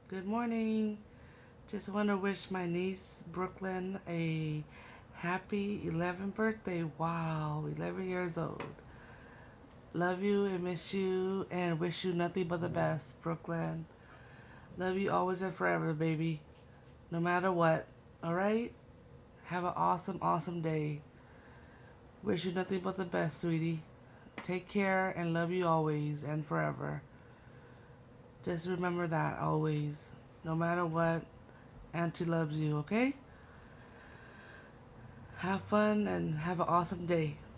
Good morning. Just want to wish my niece Brooklyn a happy 11th birthday. Wow, 11 years old. Love you and miss you and wish you nothing but the best, Brooklyn. Love you always and forever, baby. No matter what. All right? Have an awesome, awesome day. Wish you nothing but the best, sweetie. Take care and love you always and forever. Just remember that always. No matter what, Auntie loves you, okay? Have fun and have an awesome day.